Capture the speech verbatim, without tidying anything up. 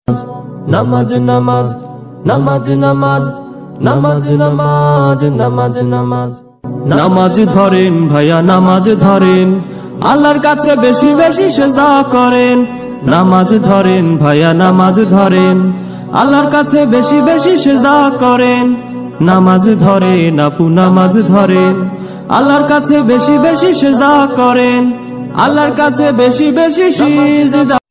নামাজ নামাজ নামাজ নামাজ নামাজ নামাজ নামাজ নামাজ নামাজ ধরেন ভাইয়া নামাজ ধরেন, আল্লাহর কাছে বেশি বেশি সেজদা করেন। নামাজ ধরেন ভাইয়া নামাজ ধরেন, আল্লাহর কাছে বেশি বেশি সেজদা করেন। নামাজ ধরেন আপু নামাজ ধরেন, আল্লাহর কাছে বেশি বেশি সেজদা করেন। আল্লাহর কাছে বেশি বেশি সিজদা